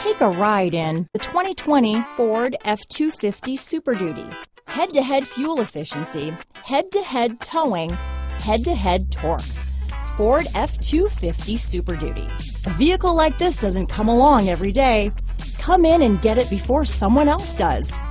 Take a ride in the 2020 Ford F-250 Super Duty. Head-to-head fuel efficiency, head-to-head towing, head-to-head torque. Ford F-250 Super Duty. A vehicle like this doesn't come along every day. Come in and get it before someone else does.